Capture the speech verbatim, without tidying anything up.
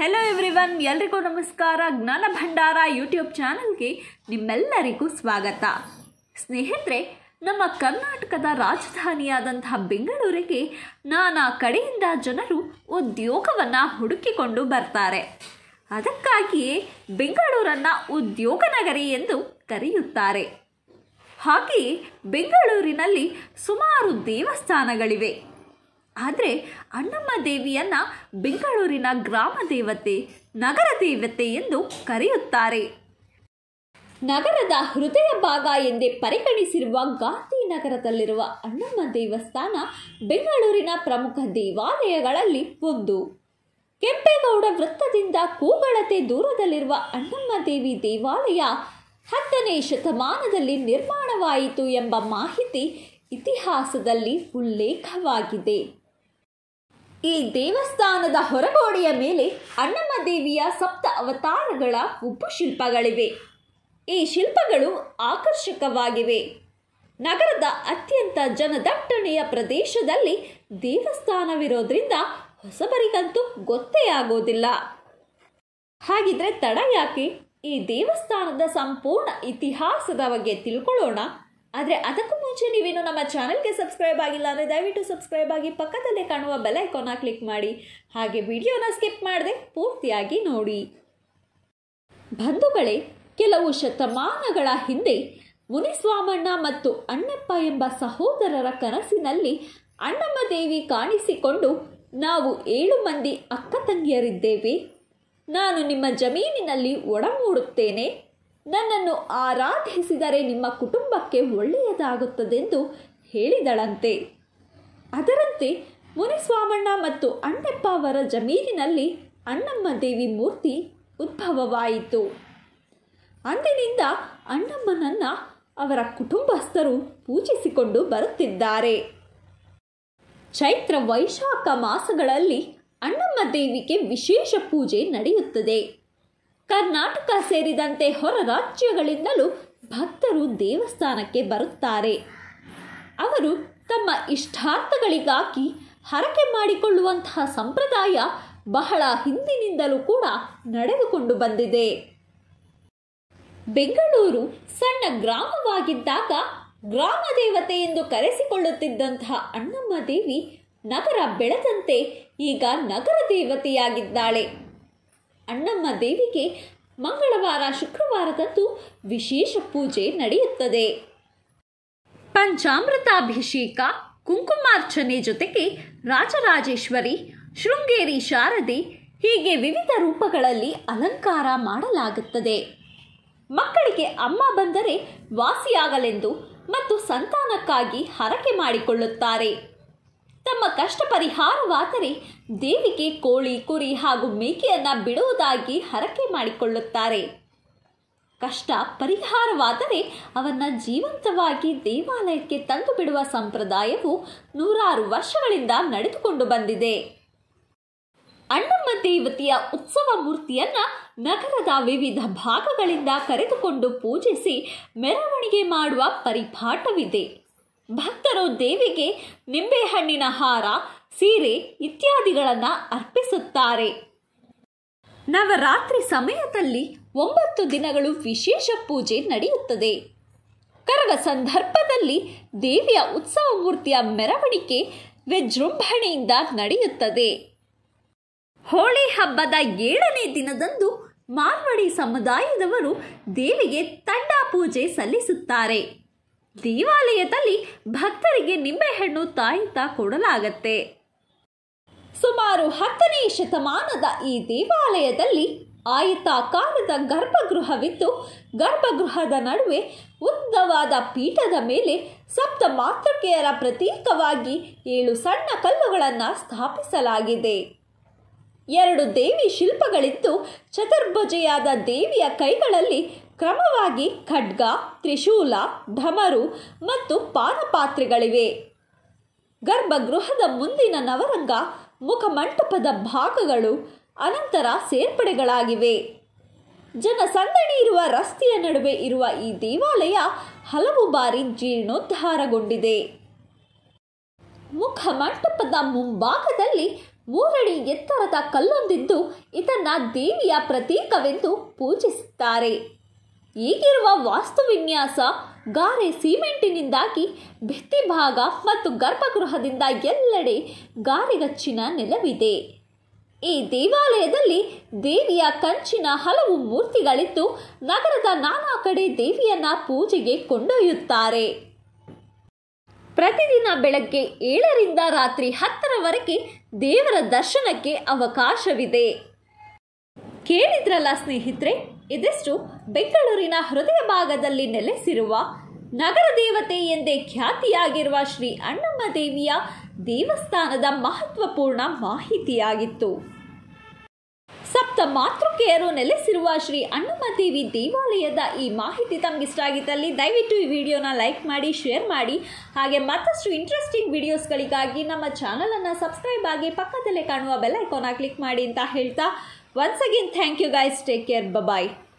Hello everyone, ಎಲ್ರಿಗೂ ನಮಸ್ಕಾರ. ಜ್ಞಾನ ಭಂಡಾರ ಯೂಟ್ಯೂಬ್ ಚಾನಲ್ಗೆ ನಿಮ್ಮೆಲ್ಲರಿಗೂ ಸ್ವಾಗತ. ಸ್ನೇಹಿತರೆ, ನಮ್ಮ ಕರ್ನಾಟಕದ ರಾಜಧಾನಿಯಾದಂತಹ ಬೆಂಗಳೂರಿಗೆ ನಾನಾ ಕಡೆಯಿಂದ ಜನರು ಉದ್ಯೋಗವನ್ನು ಹುಡುಕಿಕೊಂಡು ಬರ್ತಾರೆ. ಅದಕ್ಕಾಗಿಯೇ ಬೆಂಗಳೂರನ್ನು ಉದ್ಯೋಗ ನಗರಿ ಎಂದು ಕರೆಯುತ್ತಾರೆ. ಹಾಗೆಯೇ ಬೆಂಗಳೂರಿನಲ್ಲಿ ಸುಮಾರು ದೇವಸ್ಥಾನಗಳಿವೆ. ಆದರೆ ಅಣ್ಣಮ್ಮ ದೇವಿಯನ್ನು ಬೆಂಗಳೂರಿನ ಗ್ರಾಮ ದೇವತೆ, ನಗರ ದೇವತೆ ಎಂದು ಕರೆಯುತ್ತಾರೆ. ನಗರದ ಹೃದಯ ಭಾಗ ಎಂದೇ ಪರಿಗಣಿಸಿರುವ ಗಾಂಧಿನಗರದಲ್ಲಿರುವ ಅಣ್ಣಮ್ಮ ದೇವಸ್ಥಾನ ಬೆಂಗಳೂರಿನ ಪ್ರಮುಖ ದೇವಾಲಯಗಳಲ್ಲಿ ಒಂದು. ಕೆಂಪೇಗೌಡ ವೃತ್ತದಿಂದ ಕೂಗಳತೆ ದೂರದಲ್ಲಿರುವ ಅಣ್ಣಮ್ಮ ದೇವಿ ದೇವಾಲಯ ಹತ್ತನೇ ಶತಮಾನದಲ್ಲಿ ನಿರ್ಮಾಣವಾಯಿತು ಎಂಬ ಮಾಹಿತಿ ಇತಿಹಾಸದಲ್ಲಿ ಉಲ್ಲೇಖವಾಗಿದೆ. ಈ ದೇವಸ್ಥಾನದ ಹೊರಗೋಡೆಯ ಮೇಲೆ ಅಣ್ಣಮ್ಮ ದೇವಿಯ ಸಪ್ತ ಅವತಾರಗಳ ಉಬ್ಬು ಶಿಲ್ಪಗಳಿವೆ. ಈ ಶಿಲ್ಪಗಳು ಆಕರ್ಷಕವಾಗಿವೆ. ನಗರದ ಅತ್ಯಂತ ಜನದಟ್ಟಣೆಯ ಪ್ರದೇಶದಲ್ಲಿ ದೇವಸ್ಥಾನವಿರೋದ್ರಿಂದ ಹೊಸಬರಿಗಂತೂ ಗೊತ್ತೇ ಆಗೋದಿಲ್ಲ. ಹಾಗಿದ್ರೆ ತಡ ಯಾಕೆ? ಈ ದೇವಸ್ಥಾನದ ಸಂಪೂರ್ಣ ಇತಿಹಾಸದ ಬಗ್ಗೆ ತಿಳ್ಕೊಳ್ಳೋಣ. ಆದರೆ ಅದಕ್ಕೂ ಮುಂಚೆ ನೀವೇನು ನಮ್ಮ ಚಾನಲ್ಗೆ ಸಬ್ಸ್ಕ್ರೈಬ್ ಆಗಿಲ್ಲ ಅಂದರೆ ದಯವಿಟ್ಟು ಸಬ್ಸ್ಕ್ರೈಬ್ ಆಗಿ, ಪಕ್ಕದಲ್ಲೇ ಕಾಣುವ ಬೆಲ್ ಐಕಾನ್ನ ಕ್ಲಿಕ್ ಮಾಡಿ. ಹಾಗೆ ವಿಡಿಯೋನ ಸ್ಕಿಪ್ ಮಾಡದೆ ಪೂರ್ತಿಯಾಗಿ ನೋಡಿ. ಬಂಧುಗಳೇ, ಕೆಲವು ಶತಮಾನಗಳ ಹಿಂದೆ ಮುನಿಸ್ವಾಮಣ್ಣ ಮತ್ತು ಅಣ್ಣಪ್ಪ ಎಂಬ ಸಹೋದರರ ಕನಸಿನಲ್ಲಿ ಅಣ್ಣಮ್ಮ ದೇವಿ ಕಾಣಿಸಿಕೊಂಡು, ನಾವು ಏಳು ಮಂದಿ ಅಕ್ಕ ತಂಗಿಯರಿದ್ದೇವೆ, ನಾನು ನಿಮ್ಮ ಜಮೀನಿನಲ್ಲಿ ಒಡಮೂಡುತ್ತೇನೆ, ನನ್ನನ್ನು ಆರಾಧಿಸಿದರೆ ನಿಮ್ಮ ಕುಟುಂಬಕ್ಕೆ ಒಳ್ಳೆಯದಾಗುತ್ತದೆಂದು ಹೇಳಿದಳಂತೆ. ಅದರಂತೆ ಮುನಿಸ್ವಾಮಣ್ಣ ಮತ್ತು ಅಣ್ಣಪ್ಪ ಅವರ ಜಮೀನಿನಲ್ಲಿ ಅಣ್ಣಮ್ಮ ದೇವಿ ಮೂರ್ತಿ ಉದ್ಭವವಾಯಿತು. ಅಂದಿನಿಂದ ಅಣ್ಣಮ್ಮನನ್ನು ಅವರ ಕುಟುಂಬಸ್ಥರು ಪೂಜಿಸಿಕೊಂಡು ಬರುತ್ತಿದ್ದಾರೆ. ಚೈತ್ರ ವೈಶಾಖ ಮಾಸಗಳಲ್ಲಿ ಅಣ್ಣಮ್ಮ ದೇವಿಗೆ ವಿಶೇಷ ಪೂಜೆ ನಡೆಯುತ್ತದೆ. ಕರ್ನಾಟಕ ಸೇರಿದಂತೆ ಹೊರ ರಾಜ್ಯಗಳಿಂದಲೂ ಭಕ್ತರು ದೇವಸ್ಥಾನಕ್ಕೆ ಬರುತ್ತಾರೆ. ಅವರು ತಮ್ಮ ಇಷ್ಟಾರ್ಥಗಳಿಗಾಗಿ ಹರಕೆ ಮಾಡಿಕೊಳ್ಳುವಂತಹ ಸಂಪ್ರದಾಯ ಬಹಳ ಹಿಂದಿನಿಂದಲೂ ಕೂಡ ನಡೆದುಕೊಂಡು ಬಂದಿದೆ. ಬೆಂಗಳೂರು ಸಣ್ಣ ಗ್ರಾಮವಾಗಿದ್ದಾಗ ಗ್ರಾಮ ದೇವತೆ ಎಂದು ಕರೆಸಿಕೊಳ್ಳುತ್ತಿದ್ದಂತಹ ಅಣ್ಣಮ್ಮ ದೇವಿ ನಗರ ಬೆಳೆದಂತೆ ಈಗ ನಗರ ದೇವತೆಯಾಗಿದ್ದಾಳೆ. ಅಣ್ಣಮ್ಮ ದೇವಿಗೆ ಮಂಗಳವಾರ, ಶುಕ್ರವಾರದಂದು ವಿಶೇಷ ಪೂಜೆ ನಡೆಯುತ್ತದೆ. ಪಂಚಾಮೃತಾಭಿಷೇಕ, ಕುಂಕುಮಾರ್ಚನೆ ಜೊತೆಗೆ ರಾಜರಾಜೇಶ್ವರಿ, ಶೃಂಗೇರಿ ಶಾರದೆ ಹೀಗೆ ವಿವಿಧ ರೂಪಗಳಲ್ಲಿ ಅಲಂಕಾರ ಮಾಡಲಾಗುತ್ತದೆ. ಮಕ್ಕಳಿಗೆ ಅಮ್ಮ ಬಂದರೆ ವಾಸಿಯಾಗಲೆಂದು ಮತ್ತು ಸಂತಾನಕ್ಕಾಗಿ ಹರಕೆ ಮಾಡಿಕೊಳ್ಳುತ್ತಾರೆ. ತಮ್ಮ ಕಷ್ಟ ಪರಿಹಾರವಾದರೆ ದೇವಿಗೆ ಕೋಳಿ, ಕುರಿ ಹಾಗೂ ಮೇಕೆಯನ್ನು ಬಿಡುವುದಾಗಿ ಹರಕೆ ಮಾಡಿಕೊಳ್ಳುತ್ತಾರೆ. ಕಷ್ಟ ಪರಿಹಾರವಾದರೆ ಅವನ್ನು ಜೀವಂತವಾಗಿ ದೇವಾಲಯಕ್ಕೆ ತಂದು ಬಿಡುವ ಸಂಪ್ರದಾಯವು ನೂರಾರು ವರ್ಷಗಳಿಂದ ನಡೆದುಕೊಂಡು ಬಂದಿದೆ. ಅಣ್ಣಮ್ಮ ದೇವತೆಯ ಉತ್ಸವ ಮೂರ್ತಿಯನ್ನು ನಗರದ ವಿವಿಧ ಭಾಗಗಳಿಂದ ಕರೆದುಕೊಂಡು ಪೂಜಿಸಿ ಮೆರವಣಿಗೆ ಮಾಡುವ ಪರಿಪಾಠವಿದೆ. ಭಕ್ತರು ದೇವಿಗೆ ನಿಂಬೆಹಣ್ಣಿನ ಹಾರ, ಸೀರೆ ಇತ್ಯಾದಿಗಳನ್ನು ಅರ್ಪಿಸುತ್ತಾರೆ. ನವರಾತ್ರಿ ಸಮಯದಲ್ಲಿ ಒಂಬತ್ತು ದಿನಗಳು ವಿಶೇಷ ಪೂಜೆ ನಡೆಯುತ್ತದೆ. ಕರಗ ಸಂದರ್ಭದಲ್ಲಿ ದೇವಿಯ ಉತ್ಸವ ಮೂರ್ತಿಯ ಮೆರವಣಿಗೆ ವಿಜೃಂಭಣೆಯಿಂದ ನಡೆಯುತ್ತದೆ. ಹೋಳಿ ಹಬ್ಬದ ಏಳನೇ ದಿನದಂದು ಮಾರ್ವಾಡಿ ಸಮುದಾಯದವರು ದೇವಿಗೆ ತಂಡ ಪೂಜೆ ಸಲ್ಲಿಸುತ್ತಾರೆ. ದೇವಾಲಯದಲ್ಲಿ ಭಕ್ತರಿಗೆ ನಿಂಬೆಹಣ್ಣು ತಾಯಿತ ಕೊಡಲಾಗತ್ತೆ. ಸುಮಾರು ಹತ್ತನೇ ಶತಮಾನದ ಈ ದೇವಾಲಯದಲ್ಲಿ ಆಯತಾಕಾರದ ಗರ್ಭಗೃಹವಿದ್ದು, ಗರ್ಭಗೃಹದ ನಡುವೆ ಉದ್ದವಾದ ಪೀಠದ ಮೇಲೆ ಸಪ್ತ ಮಾತೃಕೆಯರ ಪ್ರತೀಕವಾಗಿ ಏಳು ಸಣ್ಣ ಕಲ್ಲುಗಳನ್ನು ಸ್ಥಾಪಿಸಲಾಗಿದೆ. ಎರಡು ದೇವಿ ಶಿಲ್ಪಗಳಿದ್ದು, ಚತುರ್ಭುಜೆಯಾದ ದೇವಿಯ ಕೈಗಳಲ್ಲಿ ಕ್ರಮವಾಗಿ ಖಡ್ಗ, ತ್ರಿಶೂಲ, ಢಮರು ಮತ್ತು ಪಾನಪಾತ್ರೆಗಳಿವೆ. ಗರ್ಭಗೃಹದ ಮುಂದಿನ ನವರಂಗ, ಮುಖಮಂಟಪದ ಭಾಗಗಳು ಅನಂತರ ಸೇರ್ಪಡೆಗಳಾಗಿವೆ. ಜನಸಂದಣಿ ಇರುವ ರಸ್ತೆಯ ನಡುವೆ ಇರುವ ಈ ದೇವಾಲಯ ಹಲವು ಬಾರಿ ಜೀರ್ಣೋದ್ಧಾರಗೊಂಡಿದೆ. ಮುಖಮಂಟಪದ ಮುಂಭಾಗದಲ್ಲಿ ಮೂರಡಿ ಎತ್ತರದ ಕಲ್ಲೊಂದಿದ್ದು ಇದನ್ನ ದೇವಿಯ ಪ್ರತೀಕವೆಂದು ಪೂಜಿಸುತ್ತಾರೆ. ಈಗಿರುವ ವಾಸ್ತು ವಿನ್ಯಾಸ ಗಾರೆ ಸಿಮೆಂಟಿನಿಂದಾಗಿ ಭಿತ್ತಿ ಭಾಗ ಮತ್ತು ಗರ್ಭಗೃಹದಿಂದ ಎಲ್ಲೆಡೆ ಗಾರೆಗಚ್ಚಿನ ನೆಲವಿದೆ. ಈ ದೇವಾಲಯದಲ್ಲಿ ದೇವಿಯ ಕಂಚಿನ ಹಲವು ಮೂರ್ತಿಗಳಿದ್ದು ನಗರದ ನಾನಾ ಕಡೆ ದೇವಿಯನ್ನ ಪೂಜೆಗೆ ಕೊಂಡೊಯ್ಯುತ್ತಾರೆ. ಪ್ರತಿದಿನ ಬೆಳಗ್ಗೆ ಏಳರಿಂದ ರಾತ್ರಿ ಹತ್ತರವರೆಗೆ ದೇವರ ದರ್ಶನಕ್ಕೆ ಅವಕಾಶವಿದೆ. ಕೇಳಿದ್ರಲ್ಲ ಸ್ನೇಹಿತರೆ, ಇದಿಷ್ಟು ಬೆಂಗಳೂರಿನ ಹೃದಯ ಭಾಗದಲ್ಲಿ ನೆಲೆಸಿರುವ ನಗರ ದೇವತೆ ಎಂದೇ ಖ್ಯಾತಿಯಾಗಿರುವ ಶ್ರೀ ಅಣ್ಣಮ್ಮ ದೇವಿಯ ದೇವಸ್ಥಾನದ ಮಹತ್ವಪೂರ್ಣ ಮಾಹಿತಿಯಾಗಿತ್ತು. ಸಪ್ತ ಮಾತೃಕೆಯರು ನೆಲೆಸಿರುವ ಶ್ರೀ ಅಣ್ಣಮ್ಮ ದೇವಿ ದೇವಾಲಯದ ಈ ಮಾಹಿತಿ ತಮಗೆ ಇಷ್ಟ ಆಗಿದ್ದಲ್ಲಿ ದಯವಿಟ್ಟು ಈ ವಿಡಿಯೋನ ಲೈಕ್ ಮಾಡಿ, ಶೇರ್ ಮಾಡಿ. ಹಾಗೆ ಮತ್ತಷ್ಟು ಇಂಟ್ರೆಸ್ಟಿಂಗ್ ವಿಡಿಯೋಸ್ಗಳಿಗಾಗಿ ನಮ್ಮ ಚಾನಲನ್ನು ಸಬ್ಸ್ಕ್ರೈಬ್ ಆಗಿ ಪಕ್ಕದಲ್ಲೇ ಕಾಣುವ ಬೆಲ್ ಐಕಾನ್ನ ಕ್ಲಿಕ್ ಮಾಡಿ ಅಂತ ಹೇಳ್ತಾ once again thank you guys. Take care. Bye.